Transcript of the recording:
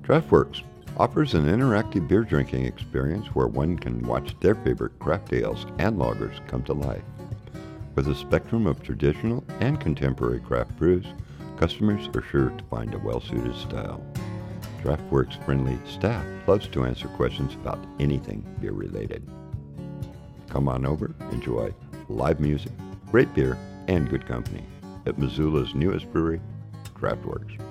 Draftworks offers an interactive beer drinking experience where one can watch their favorite craft ales and lagers come to life. With a spectrum of traditional and contemporary craft brews, customers are sure to find a well-suited style. Draftworks' friendly staff loves to answer questions about anything beer-related. Come on over, enjoy live music, great beer, and good company at Missoula's newest brewery, Draftworks.